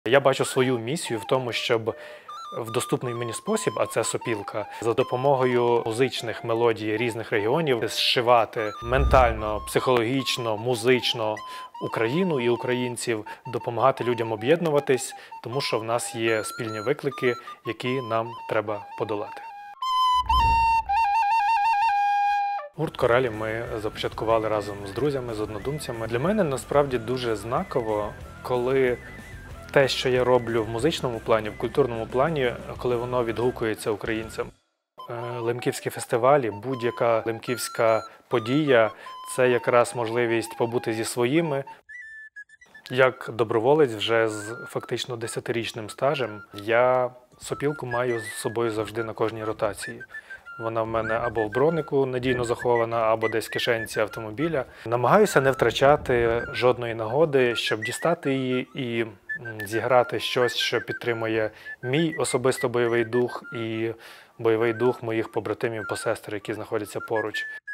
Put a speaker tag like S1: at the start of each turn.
S1: Я бачу свою місію в тому, щоб в доступний мені спосіб, а це сопілка, за допомогою музичних мелодій різних регіонів зшивати ментально, психологічно, музично Україну і українців, допомагати людям об'єднуватись, тому що в нас є спільні виклики, які нам треба подолати. Гурт «Коралі» ми започаткували разом з друзями, з однодумцями. Для мене насправді дуже знаково, коли те, що я роблю в музичному плані, в культурному плані, коли воно відгукується українцям. Лемківські фестивалі, будь-яка лемківська подія – це якраз можливість побути зі своїми. Як доброволець вже з фактично 10-річним стажем, я сопілку маю з собою завжди на кожній ротації. Вона в мене або в бронику надійно захована, або десь в кишенці автомобіля. Намагаюся не втрачати жодної нагоди, щоб дістати її і зіграти щось, що підтримує мій особисто бойовий дух і бойовий дух моїх побратимів, посестер, які знаходяться поруч.